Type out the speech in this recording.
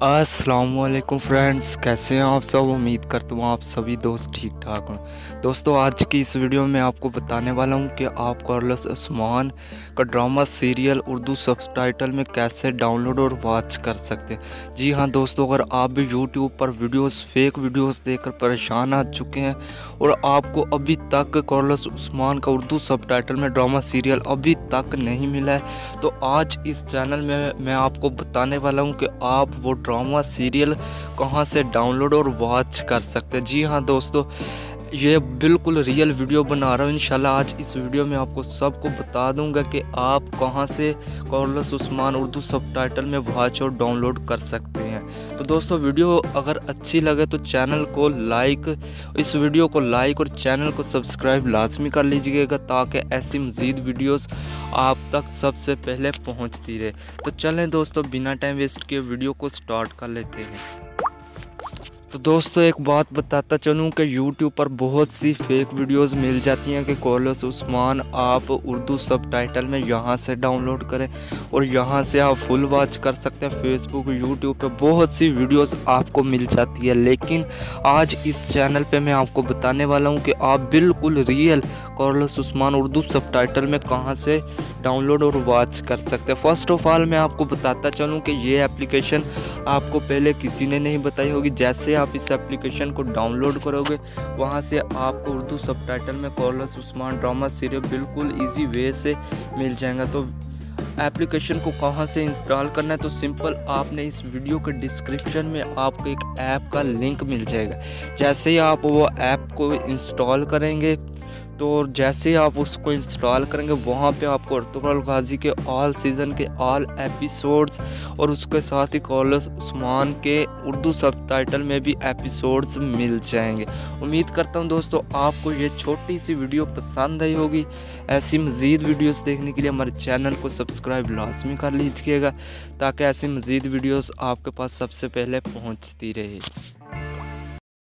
अस्सलामुअलैकुम फ्रेंड्स, कैसे हैं आप सब। उम्मीद करता हूँ आप सभी दोस्त ठीक ठाक हों। दोस्तों, आज की इस वीडियो में आपको बताने वाला हूँ कि आप कुरलुस ओस्मान का ड्रामा सीरियल उर्दू सबटाइटल में कैसे डाउनलोड और वॉच कर सकते हैं। जी हाँ दोस्तों, अगर आप भी यूट्यूब पर फेक वीडियोस देखकर परेशान आ चुके हैं और आपको अभी तक कुरलुस ओस्मान का उर्दू सबटाइटल में ड्रामा सीरियल अभी तक नहीं मिला है, तो आज इस चैनल में मैं आपको बताने वाला हूँ कि आप वो ड्रामा सीरियल कहाँ से डाउनलोड और वॉच कर सकते हैं। जी हाँ दोस्तों, ये बिल्कुल रियल वीडियो बना रहा हूँ। इंशाल्लाह आज इस वीडियो में आपको सबको बता दूंगा कि आप कहाँ से कुरलुस ओस्मान उर्दू सबटाइटल में वॉच और डाउनलोड कर सकते हैं। तो दोस्तों, वीडियो अगर अच्छी लगे तो इस वीडियो को लाइक और चैनल को सब्सक्राइब लाजमी कर लीजिएगा, ताकि ऐसी मज़ीद वीडियोस आप तक सबसे पहले पहुंचती रहे। तो चलें दोस्तों, बिना टाइम वेस्ट किए वीडियो को स्टार्ट कर लेते हैं। तो दोस्तों, एक बात बताता चलूँ कि YouTube पर बहुत सी फेक वीडियोस मिल जाती हैं कि कुरलुस ओस्मान आप उर्दू सबटाइटल में यहाँ से डाउनलोड करें और यहाँ से आप फुल वॉच कर सकते हैं। फेसबुक YouTube पे बहुत सी वीडियोस आपको मिल जाती है, लेकिन आज इस चैनल पे मैं आपको बताने वाला हूँ कि आप बिल्कुल real Kurulus Osman Urdu subtitle में कहाँ से डाउनलोड और वॉच कर सकते हैं। फर्स्ट ऑफ ऑल मैं आपको बताता चलूँ कि ये एप्लीकेशन आपको पहले किसी ने नहीं बताई होगी। जैसे आप इस एप्लीकेशन को डाउनलोड करोगे, वहाँ से आपको उर्दू सबटाइटल में कुरलुस ओस्मान ड्रामा सीरियल बिल्कुल इजी वे से मिल जाएगा। तो एप्लीकेशन को कहाँ से इंस्टॉल करना है, तो सिंपल आपने इस वीडियो के डिस्क्रिप्शन में आपको एक ऐप का लिंक मिल जाएगा। जैसे ही आप वो ऐप को इंस्टॉल करेंगे, तो जैसे ही आप उसको इंस्टॉल करेंगे, वहाँ पे आपको अर्तुगरुल गाजी के ऑल सीज़न के ऑल एपिसोड्स और उसके साथ ही कुरलुस ओस्मान के उर्दू सबटाइटल में भी एपिसोड्स मिल जाएंगे। उम्मीद करता हूँ दोस्तों आपको ये छोटी सी वीडियो पसंद आई होगी। ऐसी मज़ीद वीडियोस देखने के लिए हमारे चैनल को सब्सक्राइब लाजमी कर लीजिएगा, ताकि ऐसी मज़ीद वीडियोस आपके पास सबसे पहले पहुँचती रहे।